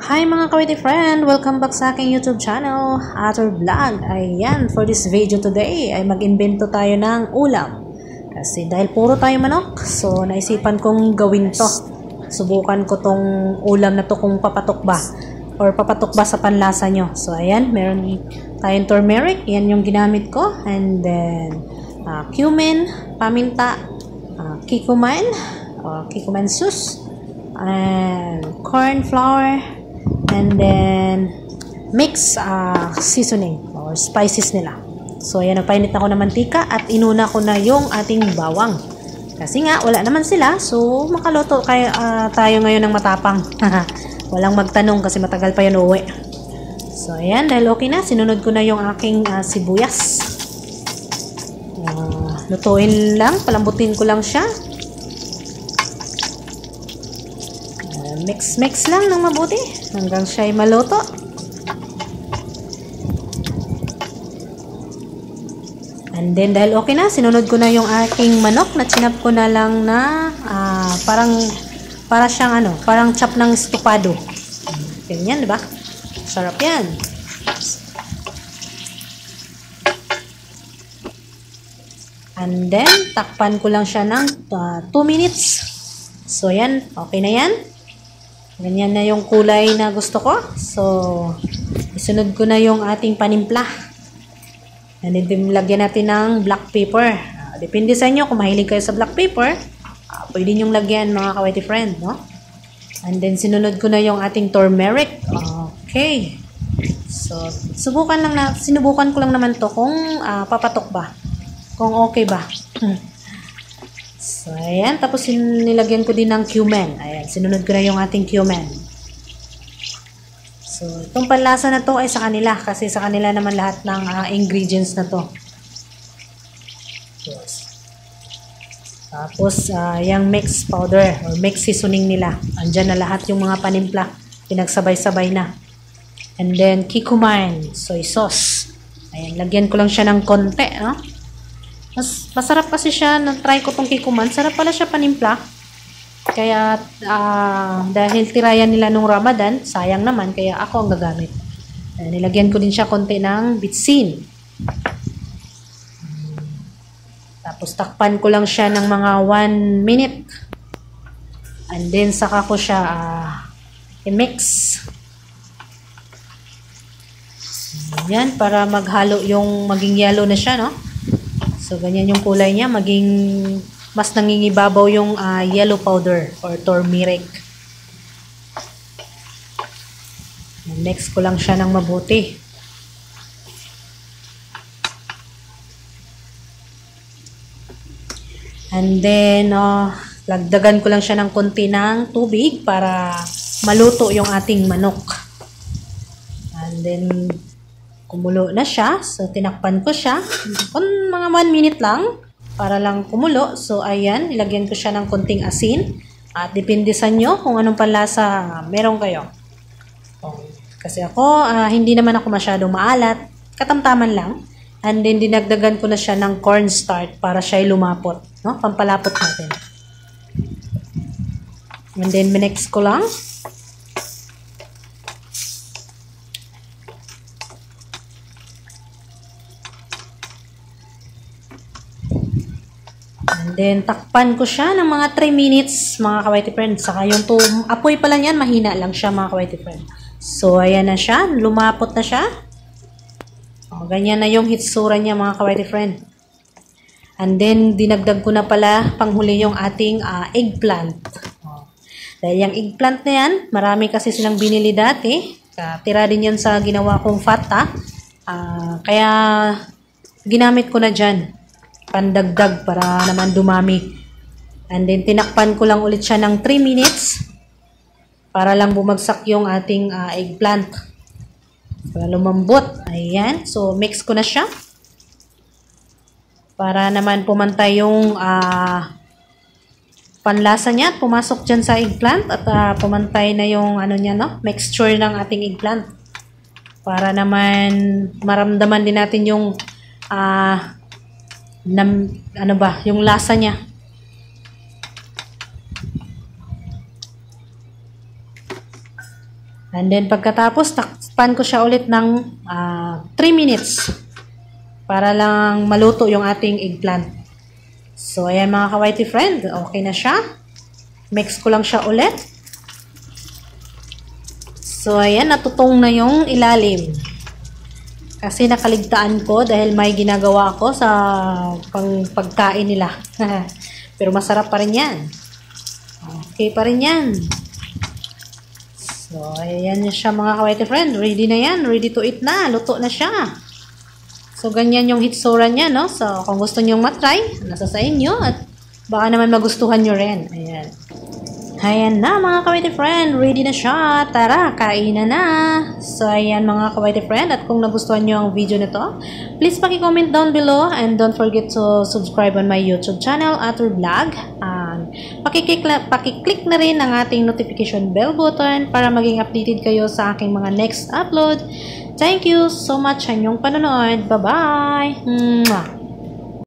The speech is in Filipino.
Hi mga kawiti friend! Welcome back sa aking YouTube channel, Ator Vlog. Ayan, for this video today ay mag-invento tayo ng ulam. Kasi dahil puro tayo manok, so naisipan kong gawin to. Subukan ko tong ulam na to kung papatok ba or papatok ba sa panlasa nyo. So ayan, meron tayong turmeric, yan yung ginamit ko. And then cumin, paminta, kikuman, kikuman sus, and corn flour, and then mix seasoning or spices nila. So ayan, nagpainit ako ng mantika at inuna ko na yung ating bawang kasi nga wala naman sila, so makaluto tayo ngayon ng matapang. Walang magtanong kasi matagal pa yun uwi. So ayan, dahil okay na, sinunod ko na yung aking sibuyas. Lutuin lang, palambutin ko lang siya. Mix lang ng mabuti hanggang siya ay maluto. And then dahil okay na, sinunod ko na yung aking manok na chinap ko na lang na para siyang parang chop ng estopado. Ganyan, 'di ba? Sarap 'yan. And then takpan ko lang siya ng 2 minutes. So yan, okay na 'yan. Ganyan na yung kulay na gusto ko. So, isunod ko na yung ating panimpla. And then, lagyan natin ng black pepper. Depende sa inyo kung mahilig kayo sa black pepper. Pwede nyong lagyan mga kawiti friend, no? And then, sinunod ko na yung ating turmeric. Okay. So, sinubukan ko lang naman to kung papatok ba. Kung okay ba. So, ayan. Tapos, nilagyan ko din ng cumin. Ayan. Sinunod ko na yung ating cumin. So, itong panlasa na to ay sa kanila. Kasi sa kanila naman lahat ng ingredients na to. Yes. Tapos, yung mix powder or mix seasoning nila. Andyan na lahat yung mga panimpla. Pinagsabay-sabay na. And then, kikuman. Soy sauce. Ayan. Lagyan ko lang siya ng konti, no? Masarap kasi siya, na-try ko tong kikuman. Sarap pala siya panimpla. Kaya, dahil tirayan nila nung Ramadan, sayang naman, kaya ako ang gagamit. Nilagyan ko din siya konti ng bitsin. Tapos, takpan ko lang siya ng mga 1 minute. And then, saka ko siya i-mix. Yan, para maghalo yung maging yellow na siya, no? So, ganyan yung kulay niya. Mas nangingibabaw yung yellow powder or turmeric. Mix ko lang siya ng mabuti. And then, lagdagan ko lang siya ng konti ng tubig para maluto yung ating manok. And then, kumulo na siya. So, tinakpan ko siya. Kung mga 1 minute lang, para lang kumulo. So, ayan. Ilagyan ko siya ng konting asin. At depende sa inyo kung anong panlasa meron kayo. Kasi ako, hindi naman ako masyadong maalat. Katamtaman lang. And then, dinagdagan ko na siya ng cornstarch para siya lumapot. No? Pampalapot natin. And then, minix ko lang. And then, takpan ko siya ng mga 3 minutes, mga kawaiti friend. Saka yung apoy pala niyan, mahina lang siya, mga kawaiti friend. So, ayan na siya. Lumapot na siya. Ganyan na yung hitsura niya, mga kawaiti friend. And then, dinagdag ko na pala panghuli yung ating eggplant. Dahil yung eggplant na yan, marami kasi silang binili dati. Tira din yan sa ginawa kong fata. Kaya, ginamit ko na dyan. Pandagdag para naman dumami. And then, tinakpan ko lang ulit siya ng 3 minutes para lang bumagsak yung ating eggplant. Para lumambot. Ayan. So, mix ko na siya. Para naman pumantay yung panlasa niya at pumasok dyan sa eggplant at pumantay na yung niya, no? Mixture ng ating eggplant. Para naman maramdaman din natin yung yung lasa niya. And then pagkatapos, takpan ko siya ulit ng 3 minutes para lang maluto yung ating eggplant. So, ayan mga ka-whitey friend, okay na siya. Mix ko lang siya ulit. So, ayan, natutong na yung ilalim. Kasi nakaligtaan ko dahil may ginagawa ako sa pagkain nila. Pero masarap pa rin yan. Okay pa rin yan. So, ayan siya mga ka-whitey friend. Ready na yan. Ready to eat na. Luto na siya. So, ganyan yung hitsura niya, no? So, kung gusto nyo matry, nasa sa inyo. At baka naman magustuhan nyo rin. Ayan. Ayan na mga ka-whitey friend. Ready na siya. Tara, kainan na. So, ayan mga ka-whitey friend. At kung nagustuhan nyo ang video nito, please paki-comment down below. And don't forget to subscribe on my YouTube channel, Ator Vlog. And pakiclick na rin ang ating notification bell button para maging updated kayo sa aking mga next upload. Thank you so much sa inyong panonood. Bye-bye!